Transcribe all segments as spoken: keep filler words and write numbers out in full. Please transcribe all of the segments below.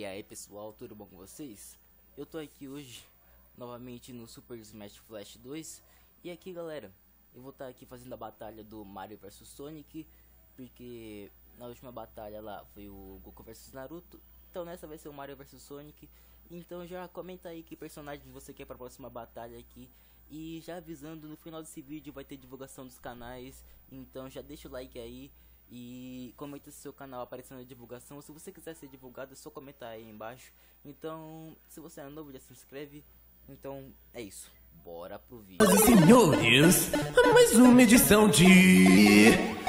E aí pessoal, tudo bom com vocês? Eu tô aqui hoje novamente no Super Smash Flash dois. E aqui galera, eu vou estar aqui fazendo a batalha do Mario versus Sonic, porque na última batalha lá foi o Goku versus Naruto. Então nessa vai ser o Mario versus Sonic. Então já comenta aí que personagem você quer para a próxima batalha aqui. E já avisando, no final desse vídeo vai ter divulgação dos canais. Então já deixa o like aí e comenta se seu canal aparecendo na divulgação. Se você quiser ser divulgado é só comentar aí embaixo. Então se você é novo já se inscreve. Então é isso, bora pro vídeo. Senhores, mais uma edição de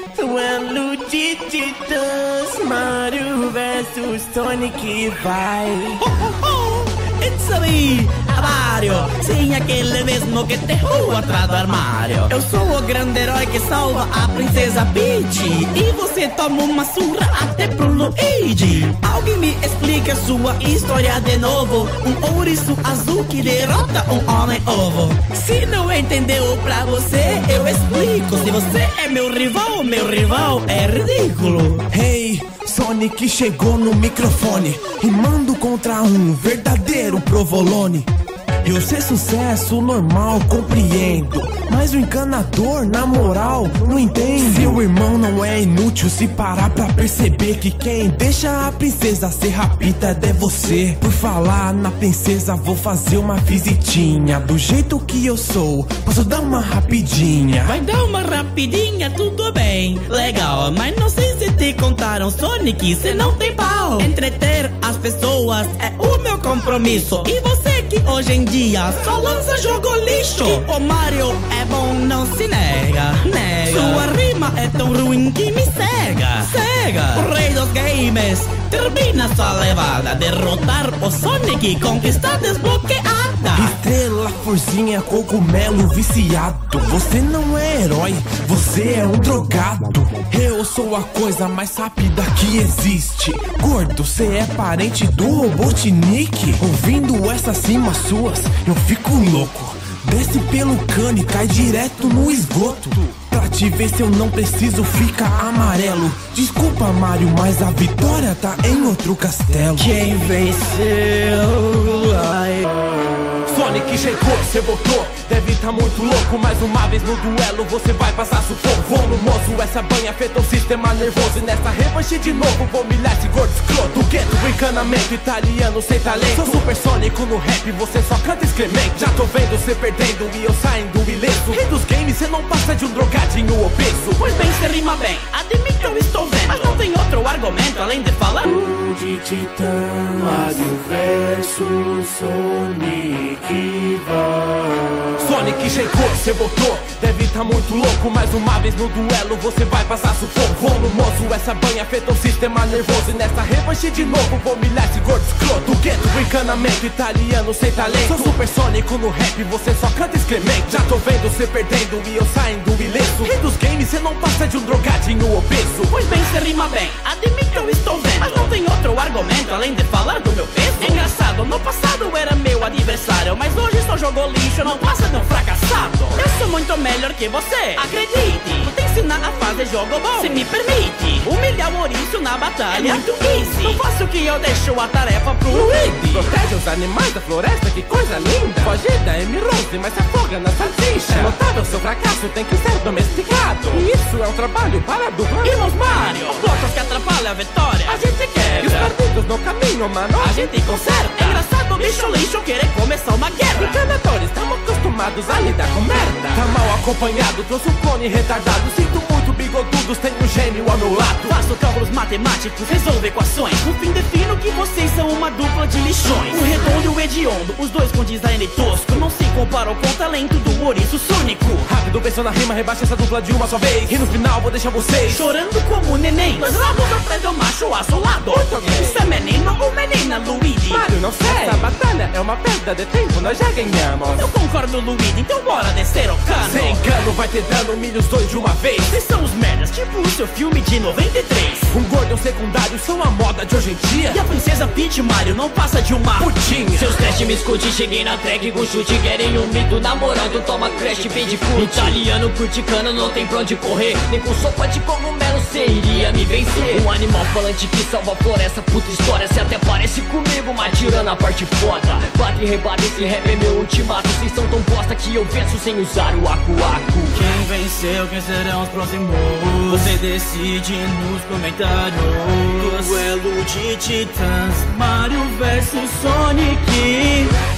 Duelo de Titãs, Mario versus Sonic vai. Oh, oh, oh. It's a me, a Mario, sim, aquele mesmo que te rua atrás do armário. Eu sou o grande herói que salva a princesa Peach, e você toma uma surra até pro Luigi. Alguém me explica a sua história de novo. Um ouriço azul que derrota um homem ovo. Se não entendeu pra você, eu explico. Se você é meu rival, meu rival é ridículo. Hey, Sonic chegou no microfone, rimando contra um verdadeiro provolone. Eu sei sucesso normal, compreendo, mas o encanador, na moral, não entende. Seu irmão não é inútil se parar pra perceber que quem deixa a princesa ser raptada é você. Por falar na princesa, vou fazer uma visitinha. Do jeito que eu sou, posso dar uma rapidinha. Vai dar uma rapidinha, tudo bem, legal. Mas não sei se te contaram, Sonic, cê não tem pau. Entreter as pessoas é o meu compromisso. E você que hoje em dia só lança jogo lixo. Que o Mario é bom, não se nega, nega. Sua rima é tão ruim que me cega, cega. O rei dos games termina sua levada. Derrotar o Sonic, conquista desbloqueada. Estrela, florzinha, cogumelo viciado. Você não é herói, você é um drogado. Eu sou a coisa mais rápida que existe. Gordo, cê é parente do Robotnik. Ouvindo essas rimas suas, eu fico louco. Desce pelo cano e cai direto no esgoto. Pra te ver se eu não preciso fica amarelo. Desculpa Mario, mas a vitória tá em outro castelo. Quem venceu? Ai. Sonic chegou, cê botou, deve tá muito louco. Mais uma vez no duelo você vai passar sufoco. Volumoso, essa banha afetou o sistema nervoso. E nessa revanche de novo vou humilhar esse gordo escroto. Gueto, encanamento, italiano sem talento. Sou super sônico no rap, você só canta excremento. Já tô vendo cê perdendo e eu saindo ileso. Rei dos games, cê não passa de um drogadinho obeso. Pois bem, cê rima bem, admito eu estou vendo. Mas não tem outro argumento além de falar de Titã, Mario versus Sonic. Sonic chegou, cê botou, deve tá muito louco. Mais uma vez no duelo você vai passar sufoco. Volumoso, essa banha afetou o sistema nervoso. E nessa revanche de novo vou humilhar esse gordo escroto. Gueto, encanamento, italiano sem talento. Sou super sônico no rap, você só canta excremento. Já tô vendo cê perdendo e eu saindo ileso. Rei dos games, cê não passa de um drogadinho obeso. Pois bem, cê rima bem, admito eu estou vendo. Mas não tem outro argumento além de falar do meu peso. É engraçado, no passado era meu adversário, mas hoje só jogou lixo, não passa de um fracassado. Eu sou muito melhor que você, acredite. Vou te ensinar a fazer jogo bom, se me permite. Humilhar o ouriço na batalha é muito easy. Não faço o que eu deixo a tarefa pro Luigi. Protege os animais da floresta, que coisa linda. Foge da M-Rose, mas se afoga na salsicha. É notável seu fracasso, tem que ser domesticado. E isso é um trabalho para a dupla Irmãos Mario. Os blocos que atrapalham a vitória a gente quebra. E os perdidos no caminho, mano, a gente conserta. É engraçado, bicho lixo, querer começar uma guerra. Encanadores, estamos acostumados a lidar com merda. Tá mal acompanhado, trouxe um clone retardado. Sinto muito, bigodudos, tenho um gênio ao meu lado. Faço cálculos matemáticos, resolvo equações. No fim defino que vocês são uma dupla de lixões. O redondo e o hediondo, os dois com design tosco. Não se comparam com o talento do ouriço sônico. Rápido, pensou na rima, rebaixa essa dupla de uma só vez. E no final vou deixar vocês chorando como neném. Mas logo eu prendo macho assolado. Isso é menino ou menina, Luigi? Mario, não sei. Essa batalha é uma perda de tempo, nós já ganhamos. Eu concordo, Luigi, então bora descer o cano. Sem engano, vai ter dano, humilha os dois de uma vez. Vocês são os merdas, tipo o seu filme de noventa e três. Um gordo e um secundário são a moda de hoje em dia. E a princesa Peach, Mario, não passa de uma putinha. Seus testes me escute, cheguei na track com chute. Querem um mito, na moral, então toma crash, pede curte. Italiano, curticano, não tem pra onde correr. Nem com sopa de cogumelo, você iria me vencer. Um animal falante que salva a floresta, puta história. Cê até parece comigo, mas tirando a parte foda. Bate e rebate, esse rap é meu ultimato. Vocês são tão bosta que eu venço sem usar o acu-acu. Quem venceu, quem serão os próximos? Você decide nos comentários. Duelo de titãs, Mario versus Sonic.